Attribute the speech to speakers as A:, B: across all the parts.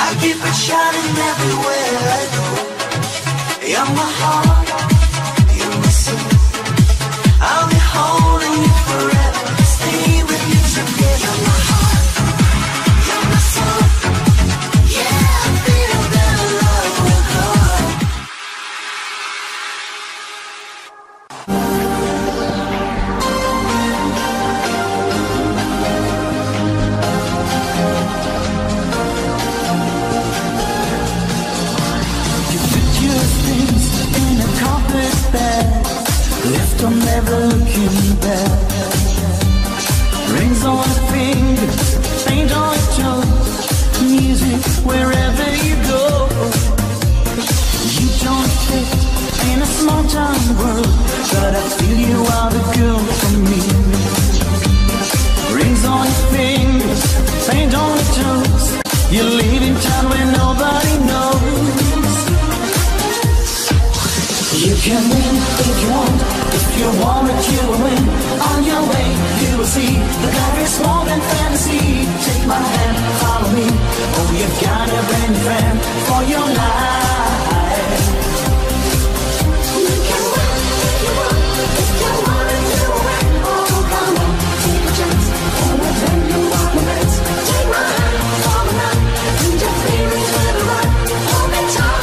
A: keep it shining everywhere I go. You're my heart, you're my soul. I'll be holding you forever, stay with you together. You're my heart, you're my soul. Yeah, I feel that love will grow.
B: Left on never looking back. Rings on your fingers, paint on your toes, music wherever you go. You don't fit in a small town world, but I feel you are the girl for me. Rings on your fingers, paint on your toes, you live in town where nobody knows. You can win if you want, if you want it you will win. On your way you will see that life is more than fantasy. Take my hand, follow me. Oh, you've got a brand new friend for your life. You can win if you want, if you want it you will win. Oh, come on, take a chance. Oh, when you want the best. Take my hand, follow me. And your feelings will be right. Hold me tight.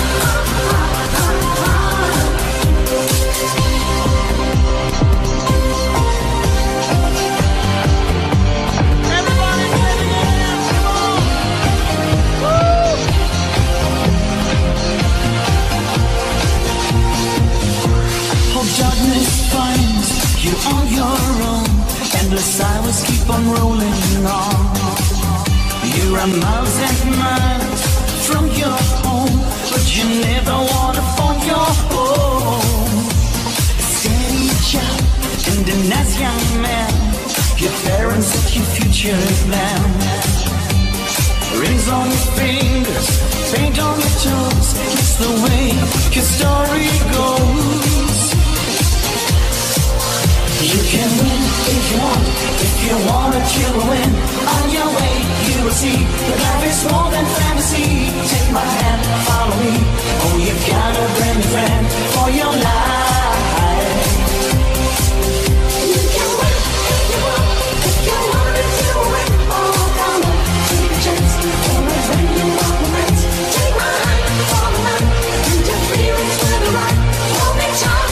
B: Darkness finds you on your own. Endless hours keep on rolling on. You are miles and miles from your home, but you never wanna find your home. Steady child and a nice young man, your parents set your future plan. Rings on your fingers, paint on your toes. It's the way your story goes. You can win if you want, if you want it you will win. On your way you will see that life is more than fantasy. Take my hand, follow me. Oh, you've got a brand new friend for your life. You can win if you want, if you want it you will win. Oh, come on, take a chance. Oh, my friend, you are the best. Take my hand, follow me. And your feelings will be right. Hold me tight.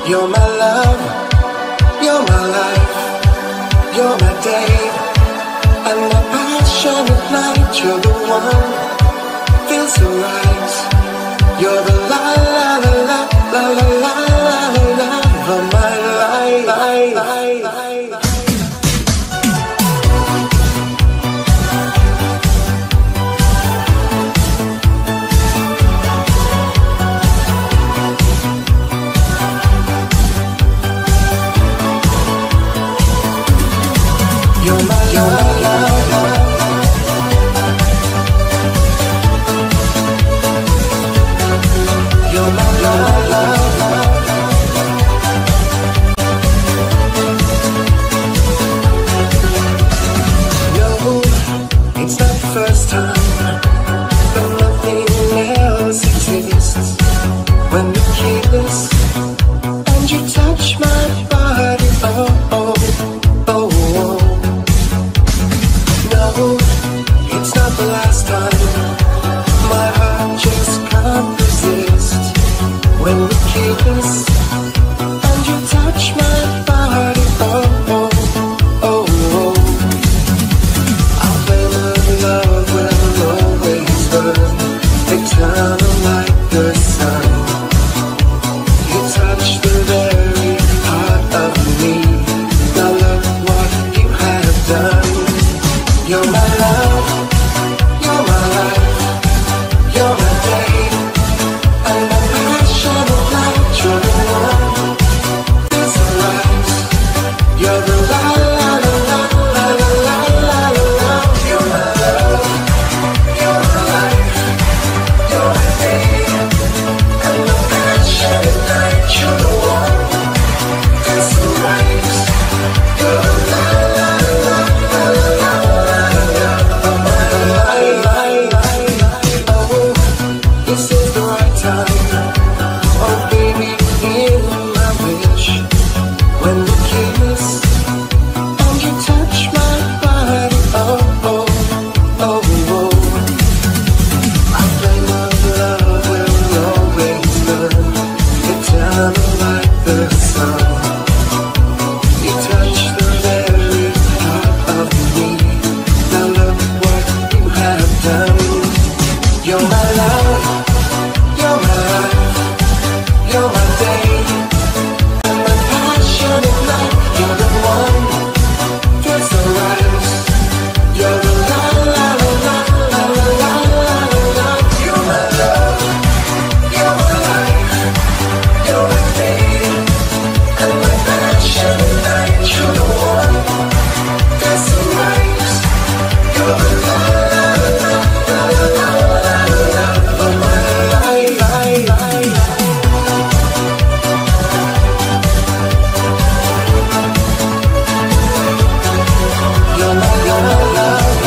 C: You're my love, you're my life, you're my day, and my passion at night. You're the one, feels so right. You're the la la la la la la la la la of my life. You're my love. You're my love. No, it's not the first time, but nothing else exists. When you kiss and you touch my body, oh, oh, oh, oh. No, it's not the last time. My heart just can't resist. When we kiss and you touch my body, oh, oh, oh, oh. Our flame of love will always burn, eternal like the sun. You touch the very heart of me. Now look what you have done. You're my love, you're my life, you're my day, and my passion of light. You're the one, feels so right. You're the la la la la la la la la la. You're my love, you're my life, you're my day, and my passion of light. You're the one, feels so right. You're the la la la la la la. This is the right time. Oh baby, hear my wish. When we kiss and you touch my body, oh, oh, oh, oh. Our flame of love will always burn, eternal like the sun. You touch the very heart of me. Now look what you have done. You're my love, you're my life, you're my day, and my passion at night. You're the one, feels so right. You're the la la la la la la la la la. You're my love, you're my life, you're my day, and my passion at night. You're the one, feels so right. You're the la la la la la la la of my life. You're my love.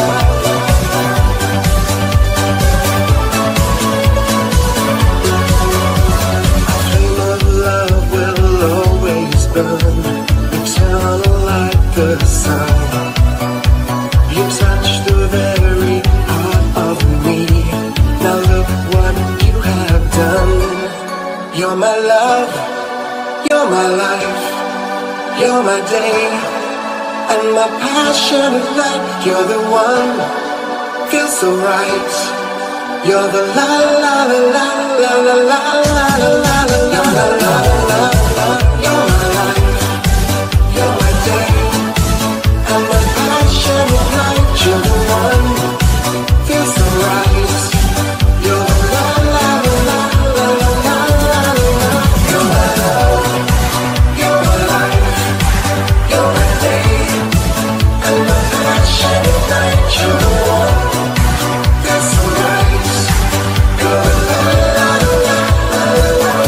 C: Our flame of love will always burn, eternal like the sun. You touch the very heart of me. Now look what you have done. You're my love, you're my life, you're my day, and my passion at night. You're the one, feels so right. You're the la la la la la la la la la la la. You're my love, you're my life, you're my day, and my passion at night. You're the one, feels so right. You're the la la la la la la la la. You're my love, you're my life, you're my day, and my passion at night. You're the one, feels so right. You're the la la la la la la.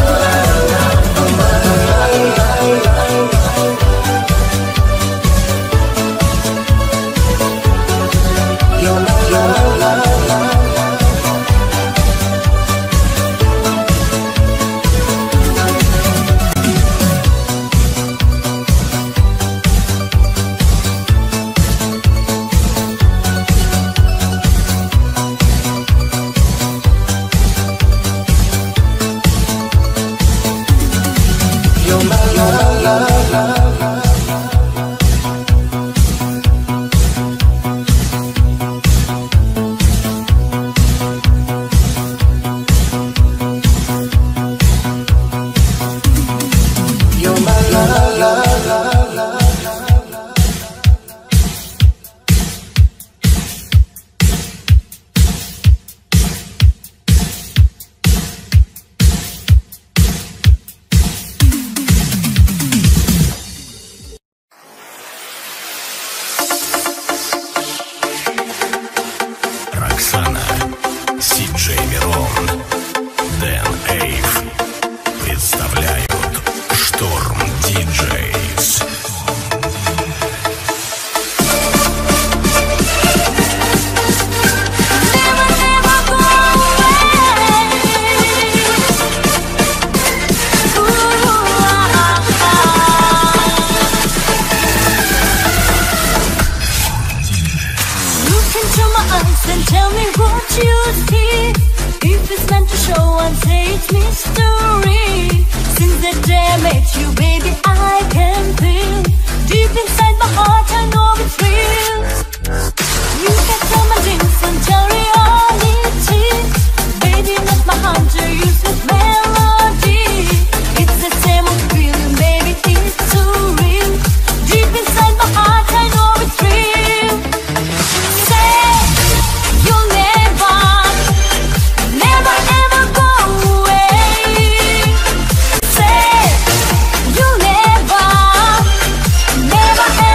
D: it's mystery. Since the day I met you, baby, I can feel deep inside my heart, I know it's real. You can tell my dreams until reality. Baby, not my hunter, you sweet melody. It's the same old feeling, baby, it's too real. Deep inside my heart, I know it's real. Say you'll never, never ever go away. Say you'll never, never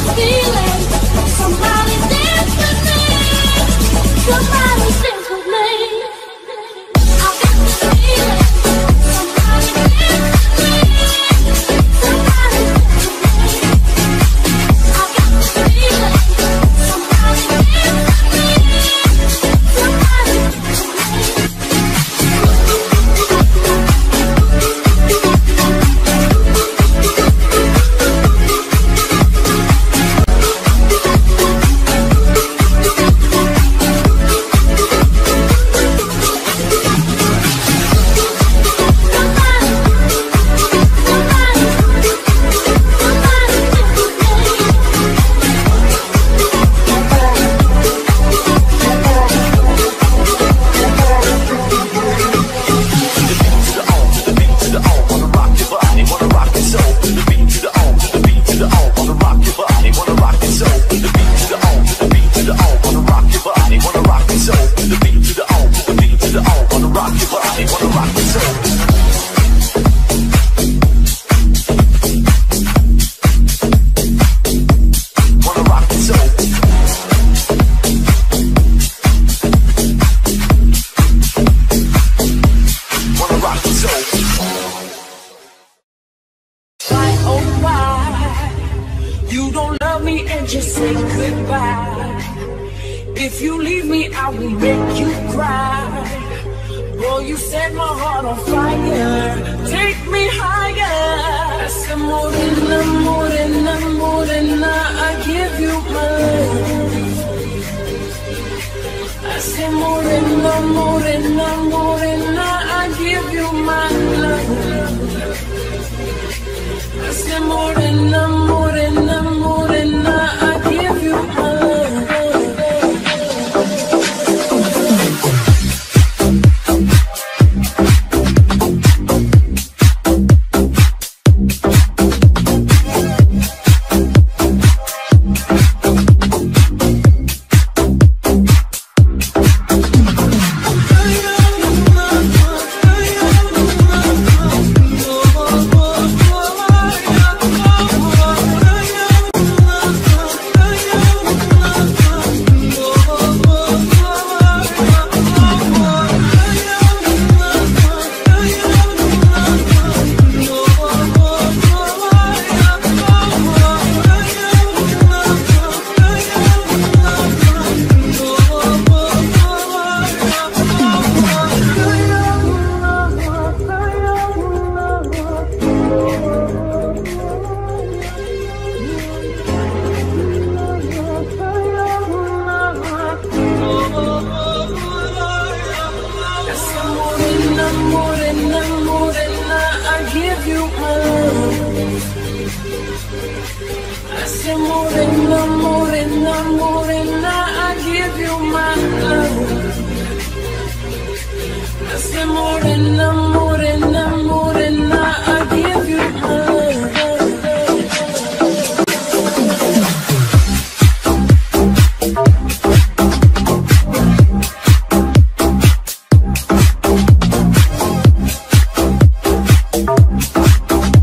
D: feeling. Somebody dance with me. Somebody dance with me. I got the feeling. Somebody dance with me. Somebody dance with me. I got the feeling. Somebody dance with me. Somebody dance with me.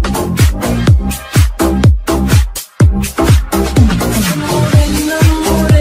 B: More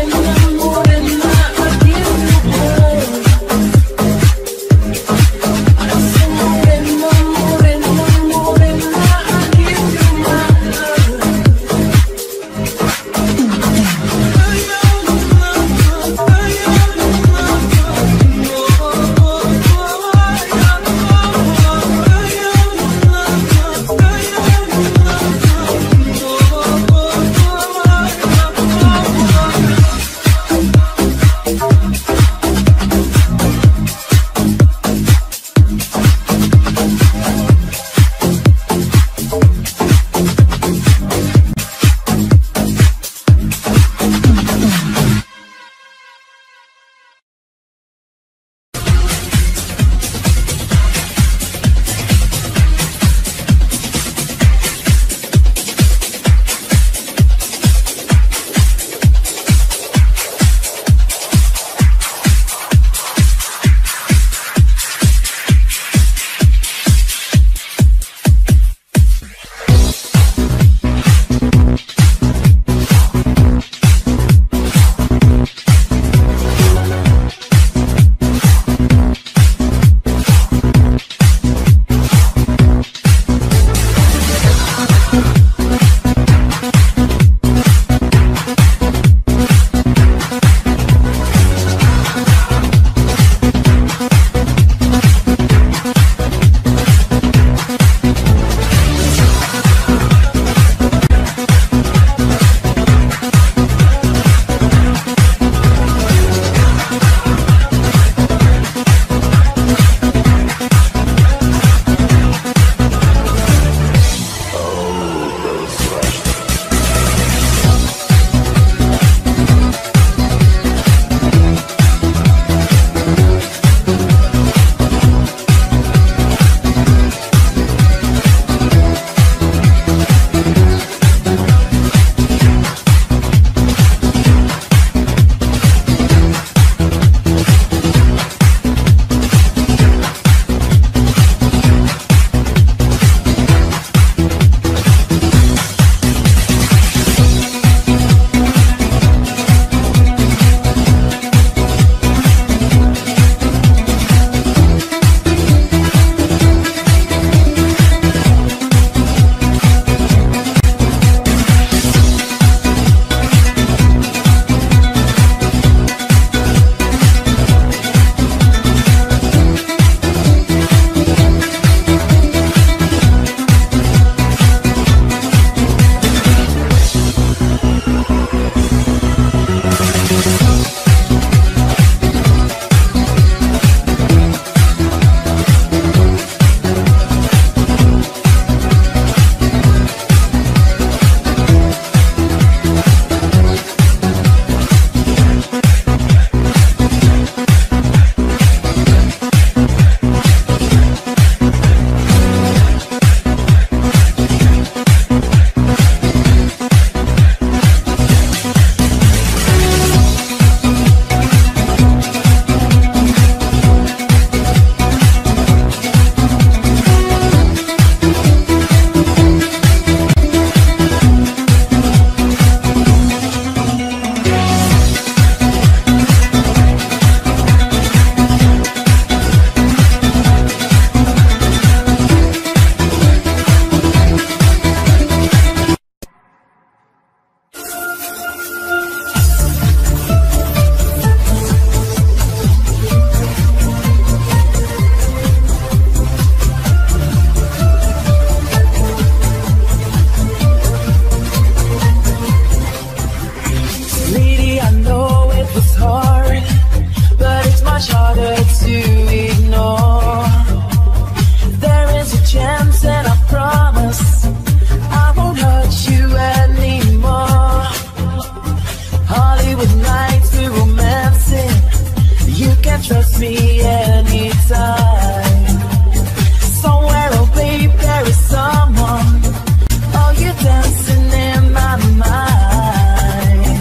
B: text me anytime. Somewhere, oh babe, there is someone. Oh, you're dancing in my mind.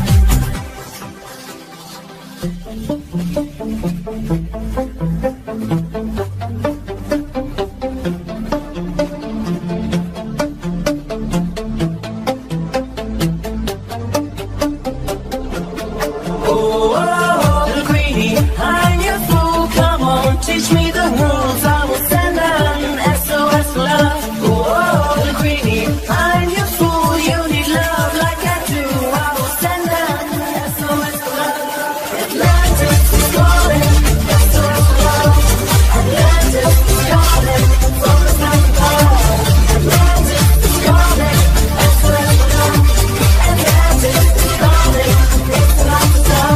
B: Teach me the rules, I will send an SOS love. Oh, little Queenie, I'm your fool. You need love like I do. I will send an SOS love. Atlantis is calling, SOS love. Atlantis is calling from the south pole. Atlantis is calling, SOS love. Atlantis is calling, it's not love.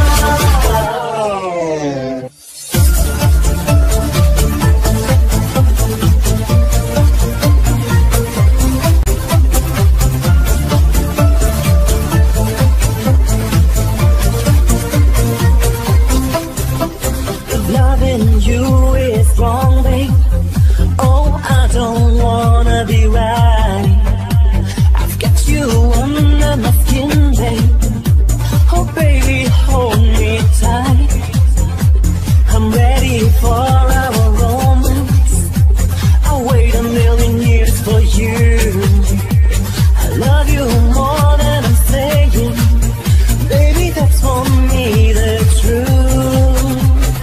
B: Loving you is wrong, babe. Oh, I don't wanna be right. I've got you under my skin, babe. Oh, baby, hold me tight. I'm ready for our romance. I'll wait a million years for you. I love you more than I'm saying. Baby, that's for me the truth.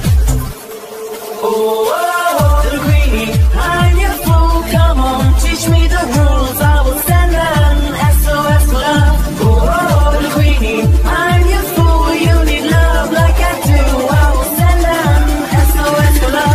B: Oh, little Queenie, I'm your fool. Come on, teach me the rules. I will send an SOS love. Oh, little Queenie, I'm your fool. You need love like I do. I will send an SOS love.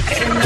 B: Tonight